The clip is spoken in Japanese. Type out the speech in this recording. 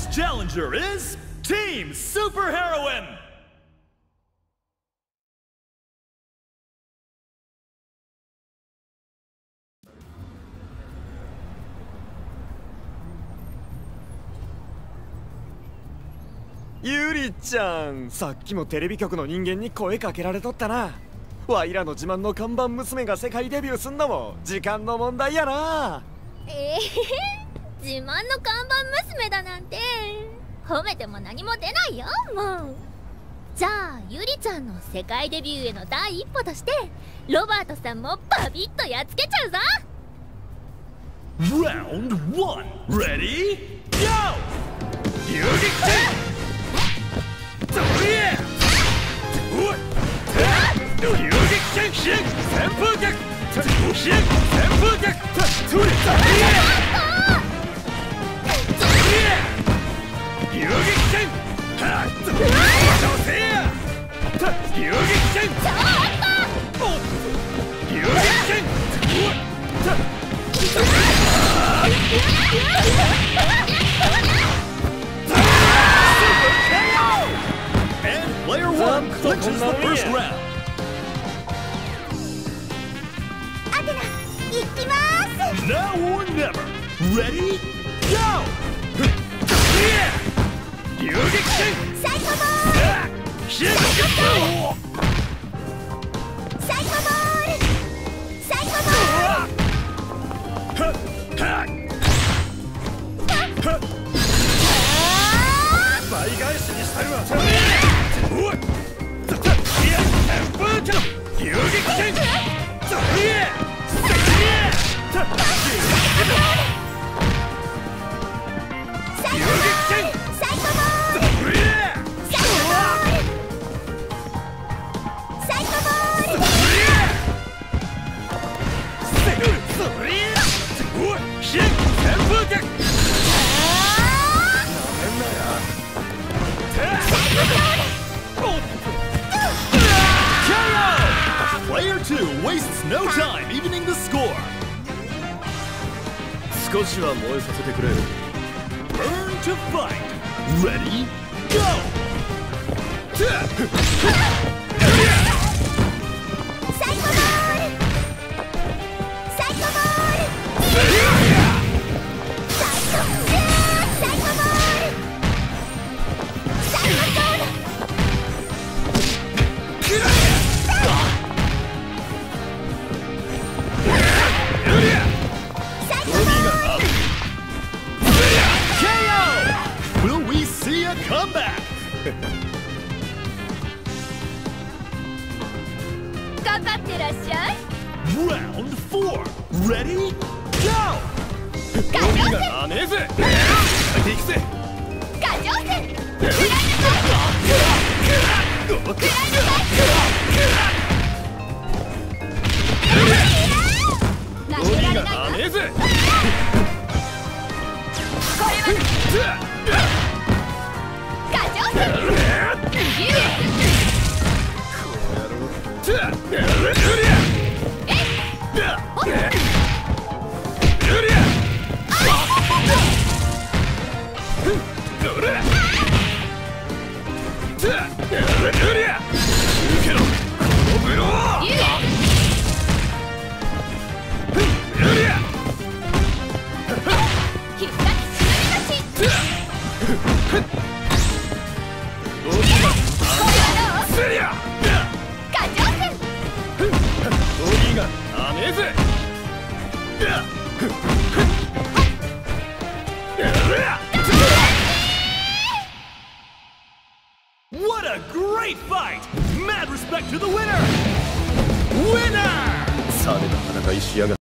next challenger is Team Superheroine! ゆりちゃん、さっきもテレビ局の人間に声かけられとったな。わいらの自慢の看板娘が世界デビューすんのも時間の問題やな。 自慢の看板娘だなんて褒めても何も出ないよ、もう。じゃあゆりちゃんの世界デビューへの第一歩としてロバートさんもバビッとやっつけちゃうぞ。 Round 1 Ready? Go! 遊撃戦ドリエ遊撃戦旋風脚旋風脚ドリエ遊撃戦女性や遊撃戦遊撃戦And player one clinches the first round. アテナ、行きます。 Now or never. Ready? Go! 遊撃戦サイコボールシェイクサイコボールサイコボ倍返しにしたるわ。遊撃戦Player 2 wastes no time evening the score. 少しは燃えさせてくれ。 Burn to fight. Ready? Go! サイコボールサイコボール Will we see a comeback? かかってらっしゃい。 Round 4. Ready? Go! ガチョウがねえぜ。いくぜ。 ガチョウ戦鬼がなねえぜ。 これはガチョウ戦 What a great fight! Mad respect to the winner! Winner! された戦いしやが